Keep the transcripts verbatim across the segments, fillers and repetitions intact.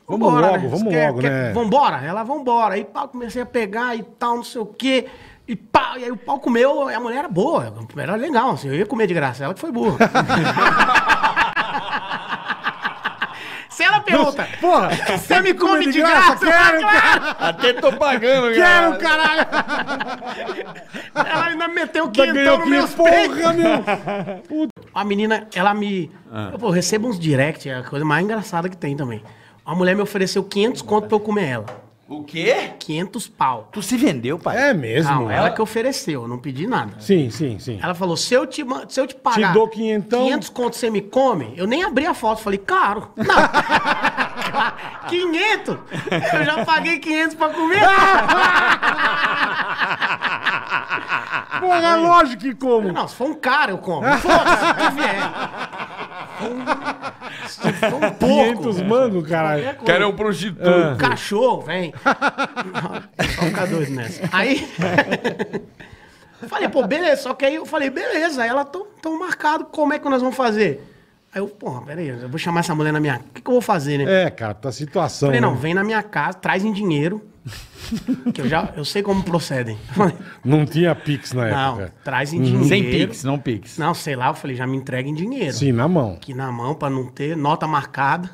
Vamos vambora, logo, né? vamos Quer- logo, quer- né? Vambora. Ela, vambora. Aí pá, comecei a pegar e tal, não sei o quê. E pá, e aí o pau comeu, e a mulher era boa. Era legal, assim, eu ia comer de graça. Ela que foi burra. Se ela pergunta, Porra, você me come de graça? Quero, Claro. cara. Até tô pagando, Quero, cara. Caralho. Ela ainda meteu Ainda ganhou quinhentão no que meus peitos. porra, meu. A menina, ela me... Eu, pô, recebo uns direct, é a coisa mais engraçada que tem também. A mulher me ofereceu quinhentos conto pra eu comer ela. O quê? quinhentos pau. Tu se vendeu, pai? É mesmo. Não, ela que ofereceu, eu não pedi nada. Sim, sim, sim. Ela falou, se eu te, ma- se eu te pagar Te dou quinhentão? quinhentos conto, você me come? Eu nem abri a foto, falei, caro. Não. quinhentos? Eu já paguei quinhentos pra comer. Porra, é lógico que como. Não, se for um cara, eu como. Foda-se, o que vier. Se for um porco. quinhentos mangos, caralho. qualquer coisa. Cara, é um prostituto. Um cachorro, vem. Só ficar doido nessa. Aí. Eu falei, pô, beleza. Só que aí eu falei, beleza. Aí ela tão, tão marcado, como é que nós vamos fazer? Aí eu, porra, peraí, eu vou chamar essa mulher na minha. O que, que eu vou fazer, né? É, cara, tá situação. Falei, não, né? vem na minha casa, traz em dinheiro. Que eu já eu sei como procedem. Eu falei, Não tinha Pix na não, época. traz em dinheiro. Sem Pix, não Pix. Não, sei lá, eu falei, já me entrega em dinheiro. Sim, na mão. Aqui na mão, pra não ter nota marcada.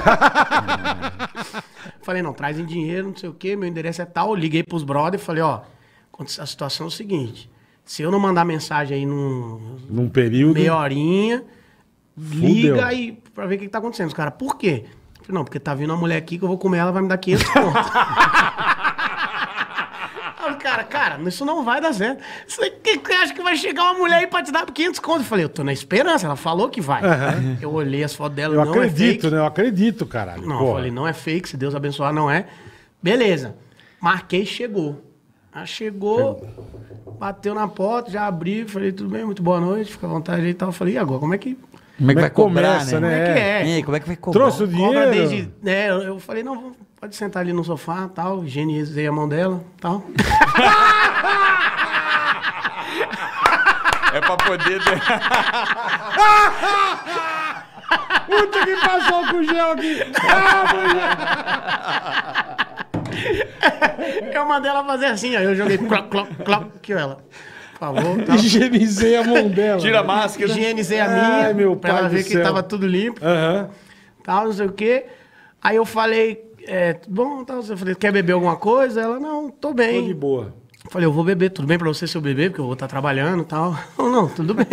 Falei, não, traz em dinheiro, não sei o quê, meu endereço é tal. Eu liguei pros brothers e falei, ó, a situação é o seguinte, se eu não mandar mensagem aí num Num período. meia horinha, Fudeu. liga aí pra ver o que, que tá acontecendo. Os caras, por quê? Eu falei, não, porque tá vindo uma mulher aqui que eu vou comer ela, vai me dar quinhentos conto. Aí o cara, cara, isso não vai dar certo. Você que que acha que vai chegar uma mulher aí pra te dar quinhentos conto? Eu falei, eu tô na esperança, ela falou que vai. Eu olhei as fotos dela, Eu não acredito, é fake. né? Eu acredito, caralho. Não, Porra. eu falei, não é fake, se Deus abençoar, não é. Beleza. Marquei, chegou. Aí chegou, bateu na porta, já abri, falei, tudo bem, muito boa noite, fica à vontade aí e tal. Eu falei, e agora, como é que... Como é que Como é vai que cobrar, começa, né? né? Como é que é? E aí, como é que vai cobrar? Trouxe o dinheiro? Cobra desde... É, eu eu falei, não, pode sentar ali no sofá, tal, higienizei a mão dela, tal. É pra poder... Puta que passou com o gel aqui. Eu mandei ela fazer assim, aí eu joguei cloc, cloc, cloc, que ela, por favor, tal. Higienizei a mão dela. Tira a máscara. Higienizei a minha, Ai, meu pra pai ela do ver que céu. tava tudo limpo. Aham. Tal, não sei o quê. Aí eu falei, é, tudo bom, tal, eu falei, quer beber alguma coisa? Ela, não, tô Tô bem. de boa. Eu falei, eu vou beber, tudo bem pra você se eu beber, porque eu vou estar trabalhando e tal. Não, não, tudo bem.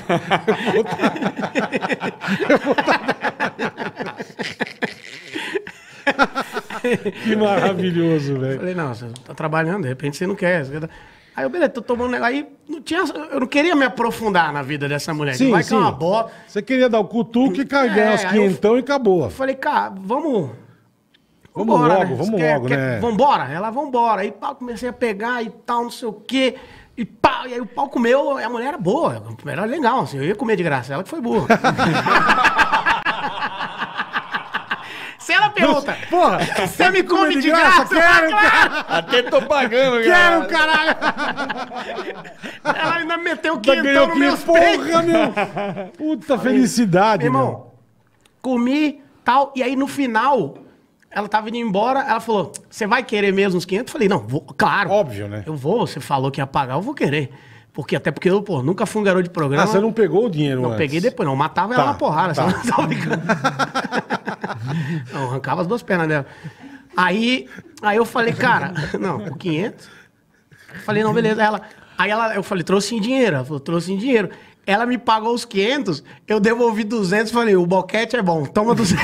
Que maravilhoso, Eu velho. falei, não, você tá trabalhando, de repente você não quer. Você quer... Aí eu, beleza, tô tomando um negócio. Aí não tinha, eu não queria me aprofundar na vida dessa mulher. Sim, que vai sim. que é uma bola. Você queria dar o cutuque e ganhar É, os aí eu- quinhentão e acabou. Eu falei, cara, vamos. Vamos vambora, logo, vamos Quer- logo, quer- né? Vambora. Ela, vambora. Aí pá, comecei a pegar e tal, não sei o quê. E pá, e aí o pau comeu, e a mulher era boa. Era legal, assim, eu ia comer de graça. Ela que foi burra. Se ela pergunta, Porra, você me come de graça? Quero, Claro. cara. Até tô pagando, Quero, cara. caralho. Ela ainda meteu Ainda quinhentão ganhou no que meus peitos. porra, meu. Puta felicidade, Meu meu. irmão, comi, tal, e aí no final, ela tava indo embora, ela falou, você vai querer mesmo os quinhentos? Eu falei, não, vou, claro. Óbvio, né? Eu vou, você falou que ia pagar, eu vou querer. Porque, até porque eu, pô, nunca fui um garoto de programa. Ah, você não pegou o dinheiro Não antes? peguei depois, não. Eu matava Tá, ela na porrada, tá. só não brincando. Não, arrancava as duas pernas dela. Aí, aí eu falei, cara, não, por quinhentos? Eu falei, não, beleza. Ela, aí ela, eu falei, trouxe em dinheiro. Ela falou, trouxe em dinheiro. Ela me pagou os quinhentos, eu devolvi duzentos, falei, o boquete é bom, toma duzentos.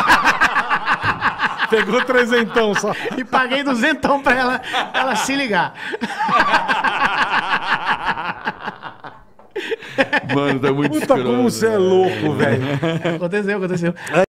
Pegou trezentão só. E paguei duzentão pra ela, ela se ligar. Mano, tá muito Puta, como escroto, você é velho. louco, velho. Aconteceu, aconteceu.